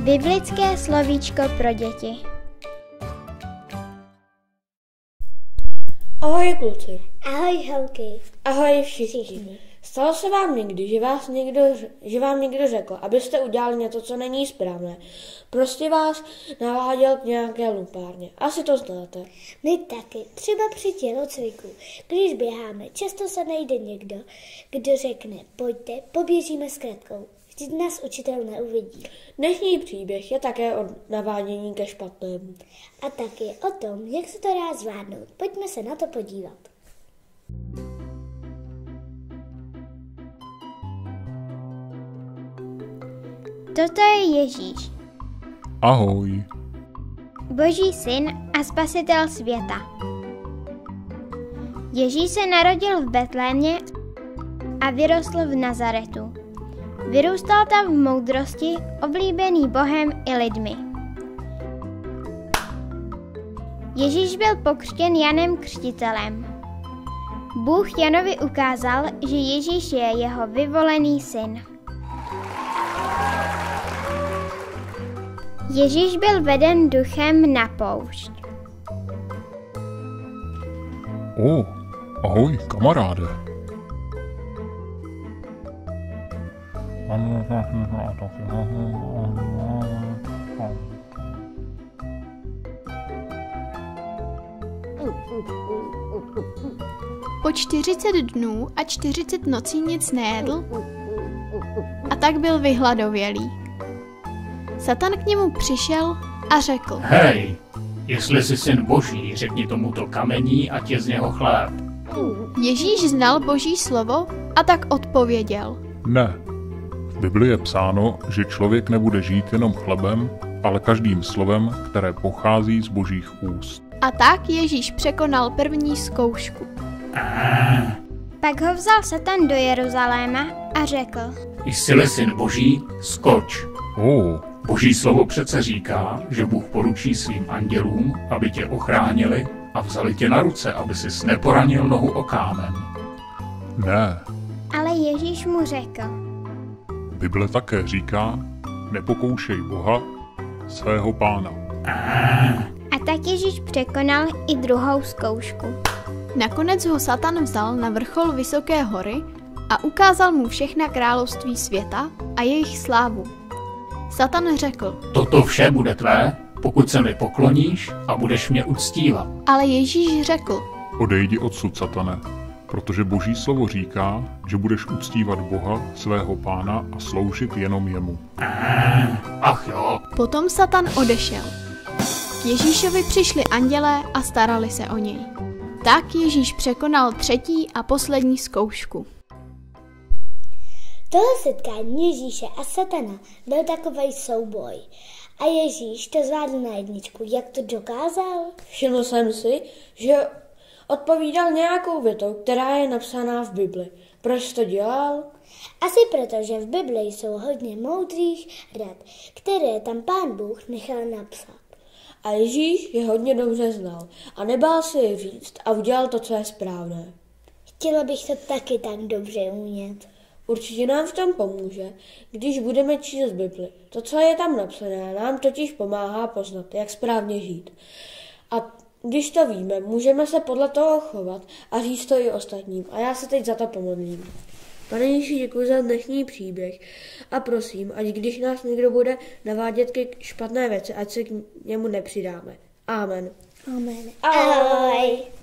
Biblické slovíčko pro děti. Ahoj kluci. Ahoj holky. Ahoj všichni. Stalo se vám někdy, že vám někdo řekl, abyste udělali něco, co není správné? Prostě vás naváděl k nějaké lumpárně. Asi to znáte. My taky. Třeba při tělocviku. Když běháme, často se najde někdo, kdo řekne, pojďte, poběžíme s kratkou. Vždyť nás učitel neuvidí. Dnešní příběh je také o navádění ke špatnému. A taky o tom, jak se to dá zvládnout. Pojďme se na to podívat. Toto je Ježíš, Ahoj. Boží syn a spasitel světa. Ježíš se narodil v Betlémě a vyrostl v Nazaretu. Vyrůstal tam v moudrosti, oblíbený Bohem i lidmi. Ježíš byl pokřtěn Janem Křtitelem. Bůh Janovi ukázal, že Ježíš je jeho vyvolený syn. Ježíš byl veden duchem na poušť. Ahoj, kamaráde. Po 40 dnů a 40 nocí nic nejedl a tak byl vyhladovělý. Satan k němu přišel a řekl: Hej, jestli jsi syn Boží, řekni tomuto kamení, ať je z něho chléb. Ježíš znal Boží slovo a tak odpověděl: Ne. V Bibli je psáno, že člověk nebude žít jenom chlebem, ale každým slovem, které pochází z Božích úst. A tak Ježíš překonal první zkoušku. Pak ho vzal Satan do Jeruzaléma a řekl: Jsi-li syn Boží, skoč. Boží slovo přece říká, že Bůh poručí svým andělům, aby tě ochránili a vzali tě na ruce, aby sis neporanil nohu o kámen. Ne. Ale Ježíš mu řekl: Bible také říká, nepokoušej Boha, svého pána. A tak Ježíš překonal i druhou zkoušku. Nakonec ho Satan vzal na vrchol vysoké hory a ukázal mu všechna království světa a jejich slávu. Satan řekl: Toto vše bude tvé, pokud se mi pokloníš a budeš mě uctívat. Ale Ježíš řekl: Odejdi odsud, Satane, protože Boží slovo říká, že budeš uctívat Boha, svého pána a sloužit jenom jemu. Ach jo. Potom Satan odešel. K Ježíšovi přišli andělé a starali se o něj. Tak Ježíš překonal třetí a poslední zkoušku. Tohle setkání Ježíše a Satana byl takovej souboj. A Ježíš to zvládl na jedničku. Jak to dokázal? Všiml jsem si, že odpovídal nějakou větou, která je napsaná v Bibli. Proč to dělal? Asi proto, že v Bibli jsou hodně moudrých rad, které tam Pán Bůh nechal napsat. A Ježíš je hodně dobře znal a nebál si je říct a udělal to, co je správné. Chtěla bych to taky tak dobře umět. Určitě nám v tom pomůže, když budeme číst Bibli. To, co je tam napsané, nám totiž pomáhá poznat, jak správně žít. A když to víme, můžeme se podle toho chovat a říct to i ostatním. A já se teď za to pomodlím. Pane Ježíši, děkuji za dnešní příběh a prosím, ať když nás někdo bude navádět ke špatné věci, ať se k němu nepřidáme. Amen. Amen. Ahoj.